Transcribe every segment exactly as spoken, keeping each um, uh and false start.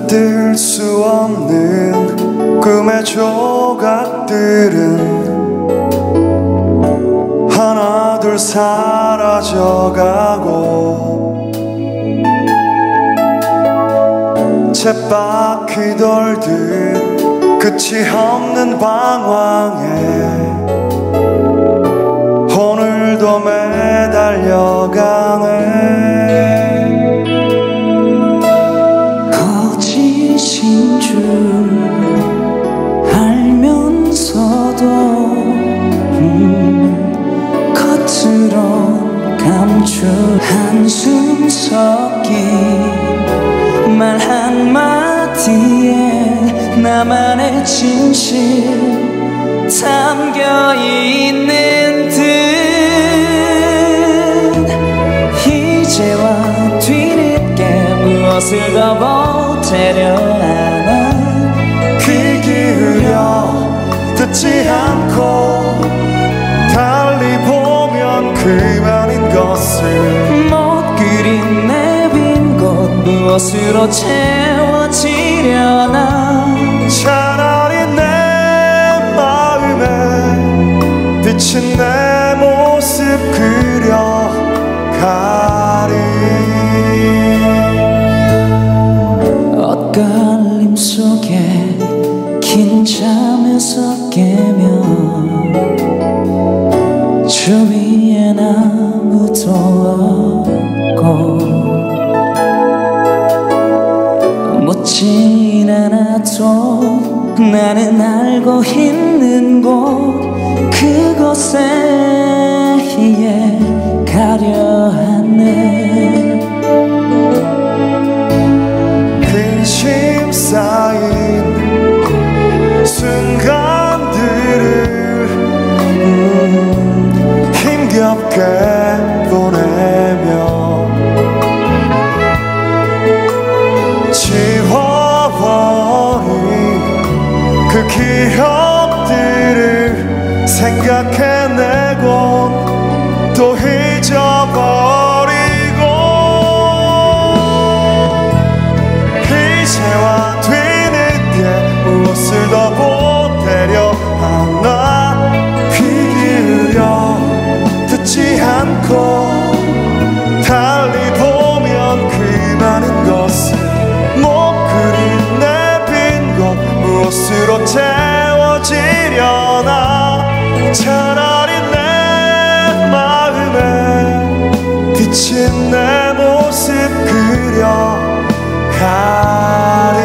들 수 없는 꿈의 조각들은 하나둘 사라져가고 쳇바퀴 돌듯 끝이 없는 방황에 오늘도 매달려가네. 거짓인 줄 알면서도 음, 겉으로 감춘 한숨 섞인 말 한마디에 나만의 진실 담겨있는 듯 이제와 뒤늦게 무엇을 더 보태려 하나. 귀 기울여 듣지 않고 달리 보면 그만인 것을 못 그린 내 빈 곳 무엇으로 채워지려나. 차라리 내 마음에 비친 내 모습 그려가리. 엇갈림 속에 긴 잠에서 깨면 주위엔 아무도 없고 묻진 않아도 나는 알고 있는 곳 그곳에 가려 하네. 근심 쌓인 순간들을 음, 힘겹게 보내며 지워버린 그 기억들을 생각해내곤 또 잊어버리고 이제와 뒤늦게 무엇을 더 보태려 하나. 귀 기울여 듣지 않고 달리 보면 그만인 것을 못 그린 내 빈 곳 무엇으로 채워지려나. 차라리 내 마음에 비친 내 모습 그려가리.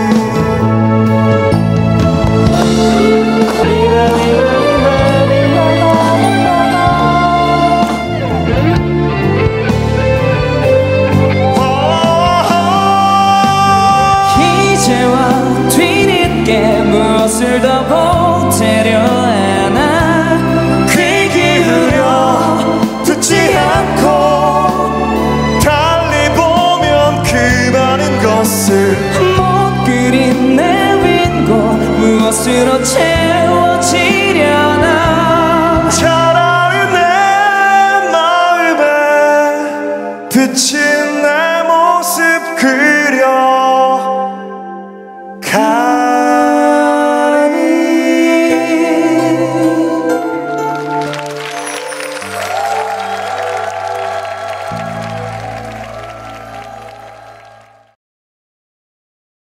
이제와 뒤늦게 무엇을 더 보태려 하나. 귀 기울여 듣지 않고 달리 보면 그만인 것을 못 그린 내 빈 곳 무엇으로 채워지려나. 차라리 내 마음에 비친 내 모습 그려